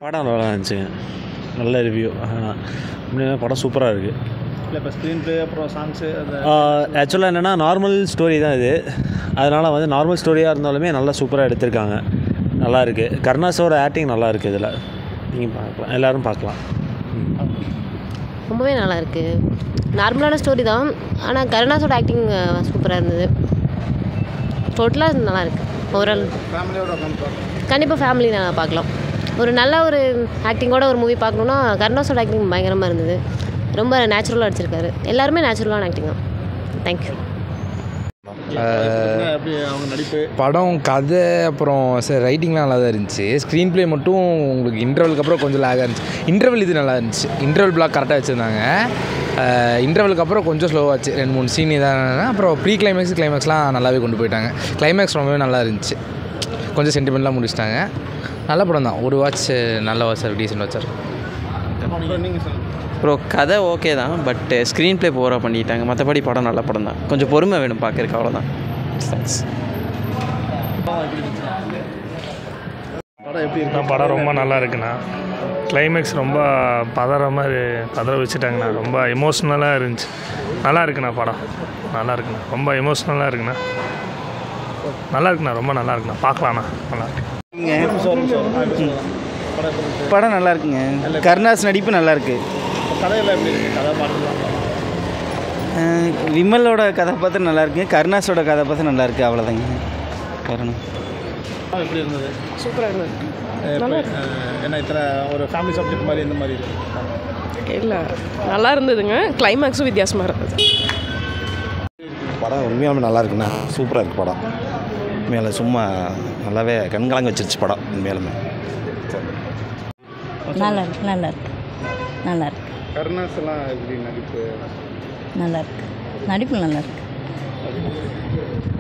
படம் நல்லா இருந்துச்சுங்க. நல்ல ரிவ்யூ. உண்மையாகவே படம் சூப்பராக இருக்குது. இல்லை இப்போ ஸ்க்ரீன் ப்ளே அப்புறம் சாங்ஸு அது ஆக்சுவலாக என்னென்னா நார்மல் ஸ்டோரி தான் இது. அதனால் வந்து நார்மல் ஸ்டோரியாக இருந்தாலுமே நல்லா சூப்பராக எடுத்திருக்காங்க. நல்லா இருக்குது. கருணாஸோட ஆக்டிங் நல்லா இருக்குது இதில். நீங்கள் பார்க்கலாம், எல்லோரும் பார்க்கலாம். ரொம்பவே நல்லா இருக்குது. நார்மலான ஸ்டோரி தான், ஆனால் கருணாஸோட ஆக்டிங் சூப்பராக இருந்தது. டோட்டலாக நல்லா இருக்குது. ஓவரால் ஃபேமிலியோட உட்காந்து கண்டிப்பாக ஃபேமிலி நான் பார்க்கலாம். ஒரு நல்ல ஒரு ஆக்டிங்கோட ஒரு மூவி பார்க்கணுன்னா கருணாஸோட ஆக்டிங் பயங்கரமாக இருந்தது. ரொம்ப நேச்சுரலாக அடிச்சிருக்காரு. எல்லாருமே நேச்சுரலான ஆக்டிங் தான். தேங்க்யூ. எப்படி அவங்க நடிப்பு படம் கதை அப்புறம் ரைட்டிங்லாம் நல்லா தான் இருந்துச்சு. ஸ்க்ரீன் ப்ளே மட்டும் உங்களுக்கு இன்டர்வலுக்கு அப்புறம் கொஞ்சம் லேகாக இருந்துச்சு. இன்டர்வல் இது நல்லா இருந்துச்சு. இன்டர்வல் பிளாக் கரெக்டாக வச்சுருந்தாங்க. இன்டர்வலுக்கு அப்புறம் கொஞ்சம் ஸ்லோவாச்சு. 2-3 சீன் இதாக. அப்புறம் ப்ரீ கிளைமேக்ஸ்லாம் நல்லாவே கொண்டு போயிட்டாங்க. கிளைமேக்ஸ் ரொம்பவே நல்லா இருந்துச்சு. கொஞ்சம் சென்டிமெண்ட்லாம் முடிச்சிட்டாங்க. நல்ல படம் தான். ஒரு வாட்ச் நல்ல watch sir, decent watch sir. நீங்கள் சொல்லுங்கள். அப்புறம் கதை ஓகே தான், பட் ஸ்க்ரீன் ப்ளே ஓவராக பண்ணிட்டாங்க. மற்றபடி படம் நல்ல படம் தான். கொஞ்சம் பொறுமை வேணும் பார்க்கறதுக்கு, அவ்வளோதான். தேங்க்ஸ். படம் எப்படி இருக்கு? படம் ரொம்ப நல்லா இருக்குண்ணா. கிளைமேக்ஸ் ரொம்ப பதற வச்சுட்டாங்கண்ணா. ரொம்ப எமோஷ்னலாக இருந்துச்சு. நல்லா இருக்குண்ணா. படம் நல்லா இருக்குண்ணா. ரொம்ப எமோஷ்னலாக இருக்குண்ணா. நல்லா இருக்குண்ணா. ரொம்ப நல்லா இருக்குண்ணா. பார்க்கலாண்ணா. நல்லா இருக்கு. படம் நல்லா இருக்குங்க. கருணாஸ் நடிப்பு நல்லா இருக்கு. கதையெல்லாம் எப்படி இருக்குது? கதை பார்த்துக்கலாம். விமலோட கதாபாத்திரம் நல்லா இருக்குங்க. கருணாஸோட கதாபாத்திரம் நல்லா இருக்குது. அவ்வளோதாங்க காரணம். படம் எப்படி இருந்தது? சூப்பராக இருந்தது. என்ன இத்தனை ஒரு ஃபேமிலி சப்ஜெக்ட் மாதிரி இந்த மாதிரி இருக்குது? இல்லை, நல்லா இருந்ததுங்க. கிளைமேக்ஸும் வித்தியாசமாக இருந்தது. படம் உண்மையாலுமே நல்லா இருக்குண்ணா. சூப்பராக இருக்குது படம். உண்மையால சும்மா நல்லாவே கண்கலங்க வச்சிருச்சு படம். உண்மையாலுமே நல்லா இருக்கு. நல்லா இருக்கு. நல்லா இருக்கு. கருணாஸ் எல்லாம் எப்படி நடிப்பு? நல்லா இருக்கு. நடிப்பு நல்லா இருக்கு.